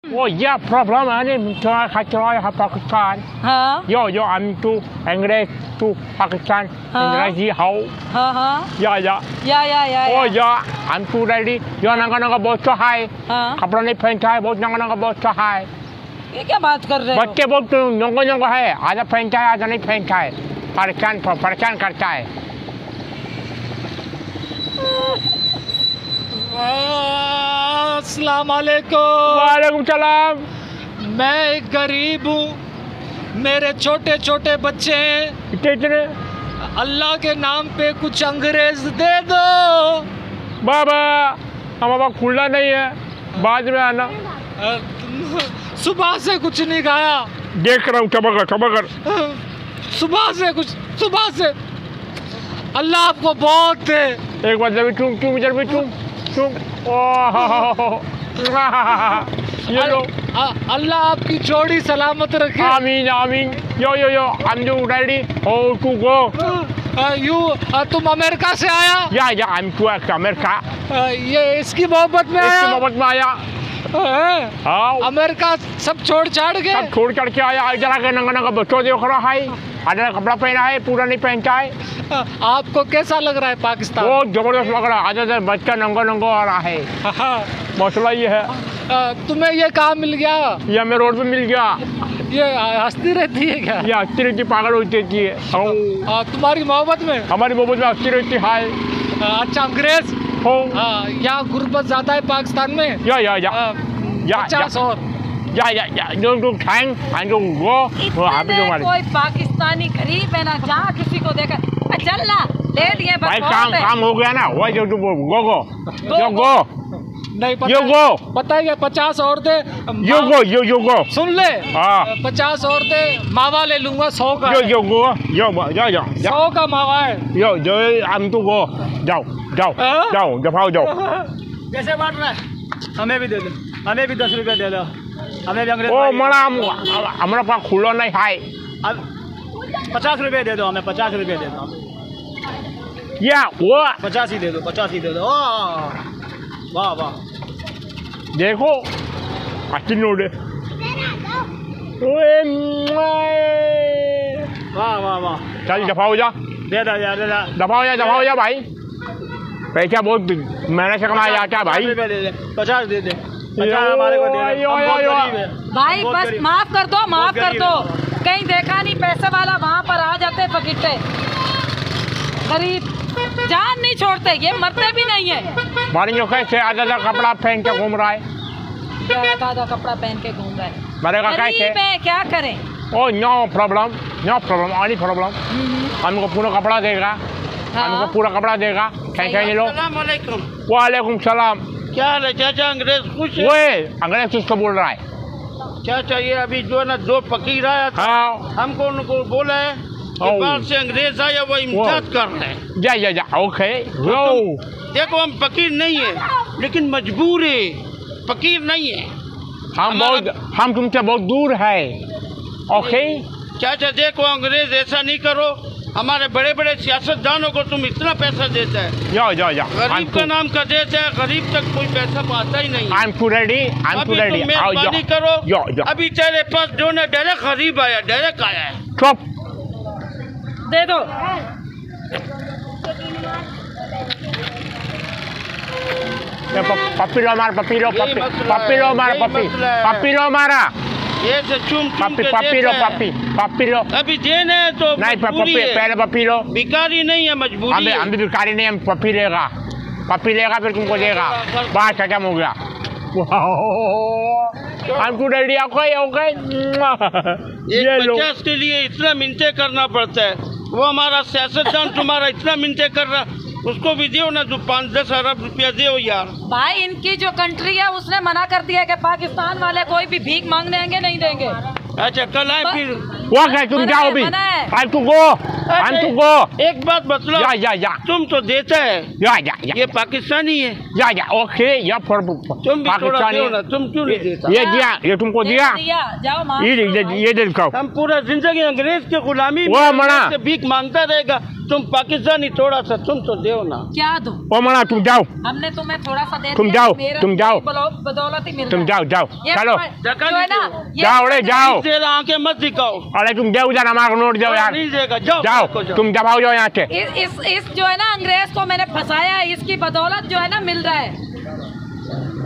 Oh yeah, problem ini kacau Pakistan. Yo, I'm to English to Pakistan. English how? Yeah. Oh yeah, I'm too ready. Yo नंगा बहुत चाहे. कपड़ा नहीं पहनता है, बहुत नंगा बहुत चाहे. ये क्या बात कर रहे हो? बच्चे बहुत नंगा है. आधा पहनता है, आधा नहीं पहनता है. परेशान करता है. अस्सलाम वालेकुम। वालेकुम सलाम। मैं एक गरीब हूँ, मेरे छोटे छोटे बच्चे हैं। कितने? अल्लाह के नाम पे कुछ अंग्रेज दे दो। बाबा हमारा खुला नहीं है, बाद में आना। सुबह से कुछ नहीं खाया। देख रहा हूँ चमकर। सुबह से अल्लाह आपको बहुत दे। एक बार जब चूम ये लो। अल्लाह आपकी जोड़ी सलामत रखे। आमीन। Yo I'm ready to go. तुम अमेरिका से आया? या I'm to अमेरिका। ये इसकी मोहब्बत में आया? हाँ। अमेरिका सब छोड़ छाड़ के आया। इधर आके नंगा बच्चों देख रहा है, आधा कपड़ा पहना है, पूरा नहीं पहनता है। आपको कैसा लग रहा है पाकिस्तान? बहुत जबरदस्त लग रहा है। आधा बच्चा नंगा आ रहा है। मसला ये है। तुम्हें ये कहाँ मिल गया? ये हमें रोड पे मिल गया। ये हंसती रहती है क्या? ये हंसती रहती, पागल होती है। तुम्हारी मोहब्बत में? हमारी मोहब्बत में हंसती रहती है। अच्छा अंग्रेज हो यहाँ गुर्बत ज्यादा है पाकिस्तान में? या 50 और जो कोई पाकिस्तानी गरीब है ना, जहाँ किसी को देखा चल ना ले लिए बस। भाई काम हो गया ना। वही जो गो नहीं पता है 50 और दे। यो गो सुन ले। 50 और दे, मावा ले लूंगा 100 का। यो 100 का मावा है। जो हम तो गो जाओ कैसे बांट रहा है? हमें भी दे दो, हमें भी 10 रुपये दे दो। हमें भी अंग्रेज। ओ मना हमारा पास खुला नहीं है। 50 रुपये दे दो, हमें 50 रुपये दे दो। या वो 50 ही दे दो। वाह देखो अच्छी नोट है। वाह चल दफा हो जा। दफा हो जा भाई। पैसा बहुत मेहनत से कमाया जाता है भाई। 50 दे दे। 50 हमारे को दे। भाई बस माफ कर दो। कहीं देखा नहीं पैसे वाला वहाँ पर आ जाते फकीटे। गरीब जान नहीं छोड़ते, ये मरते भी नहीं है। मारेंगे कैसे? आधा कपड़ा पहन के घूम रहा है। आधा कपड़ा पहन के घूम रहा है। मरेगा कैसे? क्या करें? Oh no problem any problem. हमको पूरा कपड़ा देगा। हमको पूरा कपड़ा देगा। टेंशन लो। वालेकुम सलाम। क्या हाल है चाचा? अंग्रेज खुश है? वो अंग्रेज किसको बोल रहा है? चाचा ये अभी जो ना 2 फकीर आया था। हमको उनको बोला है कि बाहर से अंग्रेज आया, वो इम्तियाज कर रहे हैं। जा ओके। देखो हम फकीर नहीं है, लेकिन मजबूर है। फकीर नहीं है हम तुमसे बहुत दूर है। ओके चाचा देखो अंग्रेज ऐसा नहीं करो। हमारे बड़े बड़े सियासतदानों को तुम इतना पैसा देता है। या गरीब का नाम का देता है, गरीब तक कोई पैसा पाता ही नहीं। I'm too ready. मेहरबानी करो। अभी तेरे पास जो ना डायरेक्ट गरीब आया, डायरेक्ट आया है। चुप दे दो। पपीलो मारा। ये से चुम पपीलो अभी देने तो नहीं। पहले पपीलो। भिखारी नहीं है, मजबूरी है। हम भी भिखारी नहीं, हम पपी लेगा फिर तुमको देगा। बात खत्म हो गया। हम टू रेडी। ओके ये 50 के लिए इतना मिन्नतें करना पड़ता है। वो हमारा सियासतदान तुम्हारा इतना मिन्नतें कर रहा, उसको भी दो ना, जो 5-10 अरब रुपया दो यार। भाई इनकी जो कंट्री है उसने मना कर दिया कि पाकिस्तान वाले कोई भी भीख मांगने आएंगे नहीं देंगे। अच्छा कल आए फिर। वो क्या तुम जाओ भी। I to go. हम तुमको एक बात बतलाओ, या तुम तो देता है, या ये पाकिस्तानी है, या ओके या फॉर तुम भी थोड़ा दो ना, तुम क्यों नहीं देता? ये दिया, ये तुमको दिया, जाओ माफ ये दे दिखाओ। हम पूरा जिंदगी अंग्रेज के गुलामी वो में मना। से भीख मांगता रहेगा, तुम पाकिस्तानी थोड़ा सा तुम तो दो ना। क्या दो? ओ मना तुम जाओ, हमने तुम्हें थोड़ा सा दे तुम दिया, जाओ, मेरा तुम जाओ, बदौलत ही मिल तुम रहा है। जाओ चलो जो है ना, ये जाओ रे जाओ। तेरा आंखें मत दिखाओ। अरे तुम जाओ उधर, हमारा नोट जाओ यार, नहीं देगा, जाओ जाओ तुम दबाओ जाओ यहाँ से। इस जो है ना अंग्रेज को मैंने फंसाया है, इसकी बदौलत जो है ना मिल रहा है।